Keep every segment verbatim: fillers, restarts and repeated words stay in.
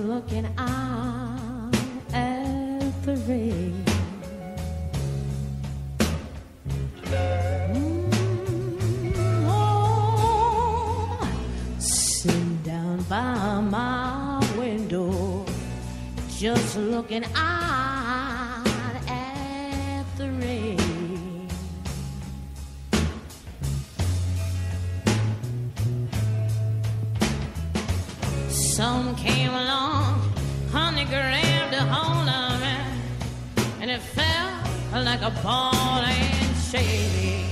looking out at the rain. Mm, oh, sitting down by my window, just looking out at the rain. Some came along, honey, grabbed a hold of me, and it felt like a ball and chain.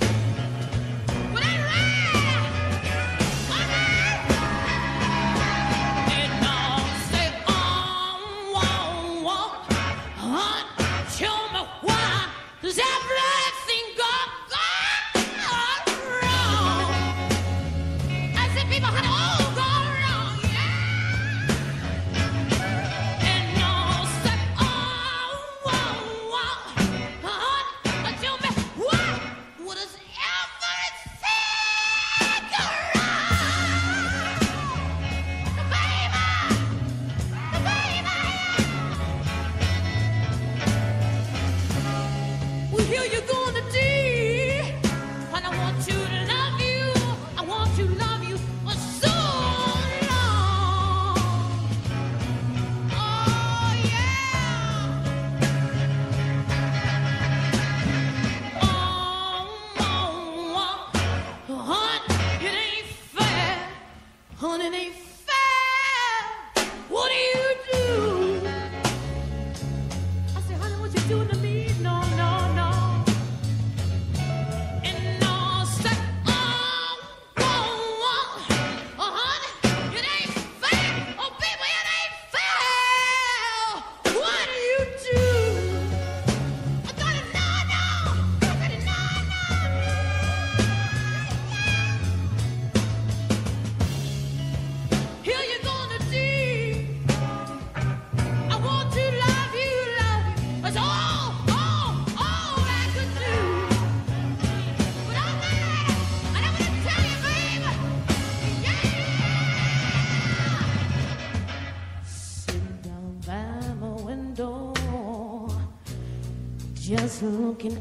Just looking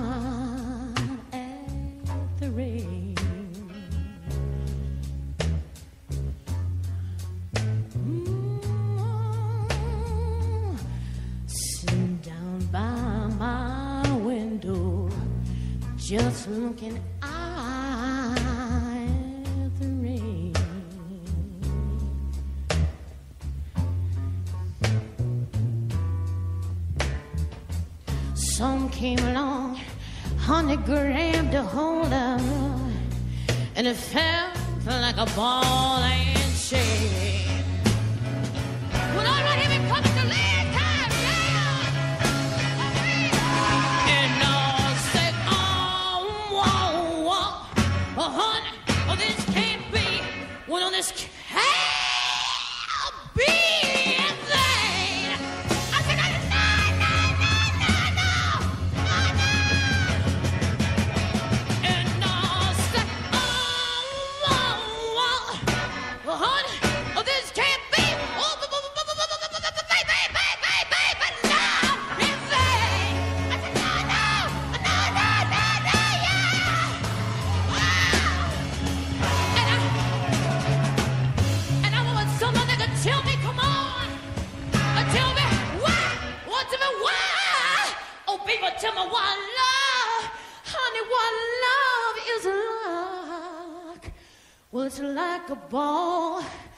out at the rain. Mm, sitting down by my window, just looking out at the rain. Some came along, honey, grabbed a hold of her, and it felt like a ball and chain. Well, all right, here we come to last time, yeah. And all said, oh, whoa, whoa, oh, honey, oh, this can't be. Well, no, this can't be. Tell me what love, honey, what love is like. Well, it's like a ball